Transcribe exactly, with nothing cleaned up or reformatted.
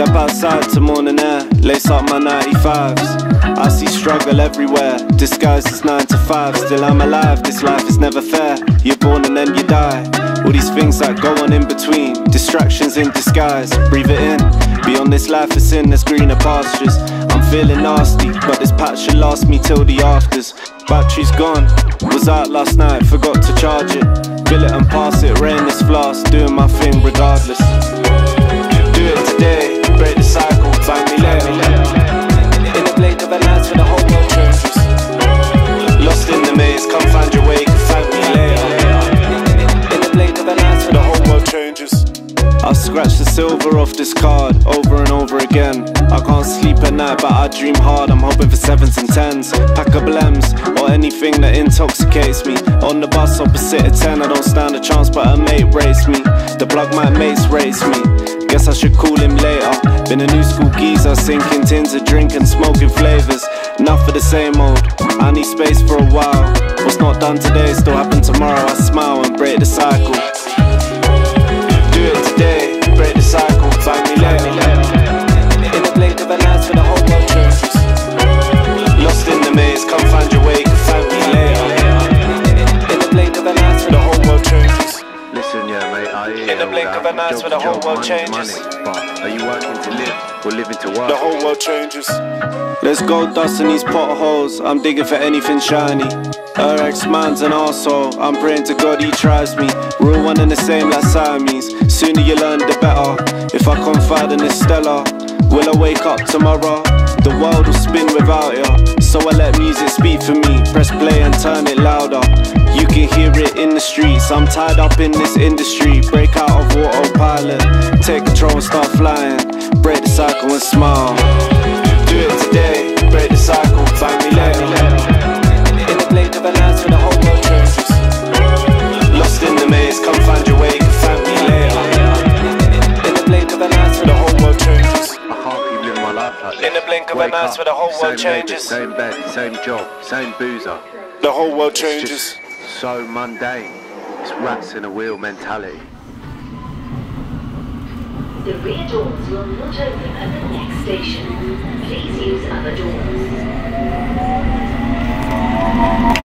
Step outside to morning air, lace up my ninety-fives. I see struggle everywhere, disguised as nine to five. Still I'm alive, this life is never fair. You're born and then you die. All these things that go on in between, distractions in disguise. Breathe it in, beyond this life of sin there's greener pastures. I'm feeling nasty, but this patch should last me till the afters. Battery's gone, was out last night, forgot to charge it. Fill it and pass it, rain this flask, doing my thing regardless. Do it today, break the cycle, find me later. In the blink of an eye for the whole world changes. Lost in the maze, come find your way, you can find me later. In the blink of an eye for the whole world changes. I've scratched the silver off this card over and over again. I can't sleep at night but I dream hard, I'm hoping for sevens and tens. Pack of blems or anything that intoxicates me. On the bus opposite a ten, I don't stand a chance but a mate raced me. The plug my mates race me, guess I should call him later. Been a new school geezer, sinking tins of drink and smoking flavours. Enough of the same old, I need space for a while. What's not done today still happen tomorrow. I smile and break the cycle. Do it today, break the cycle, find me later. In the blink of an eye for the whole world changes. Lost in the maze, come find your way, you can find me later. In the blink of an eye for the whole world changes. Listen, yeah, mate, I hear In the blink of an eye for the whole world changes. But are you working to live or living to work? The whole world changes. There's gold dust in these potholes, I'm digging for anything shiny. Her ex-man's an arsehole, I'm praying to God he tries me. We're all one and the same like Siamese, sooner you learn the better. If I confide in this Stella, will I wake up tomorrow? The world will spin without ya, so I let music speak for me. Press play and turn it louder, you can hear it in the streets. I'm tied up in this industry, break out of autopilot. Take control and start flying, break the cycle and smile. Do it today, break the cycle, find me later. In the blink of an eye for the whole world changes. Lost in the maze, come find your way, you can find me later. In the blink of an eye for the whole world changes. I can't keep living my life like this. In the blink of an eye for the whole world changes. Same bed, same job, same boozer. The whole world It's changes. just so mundane. It's rats in a wheel mentality. The rear doors will not open at the next station. Please use other doors.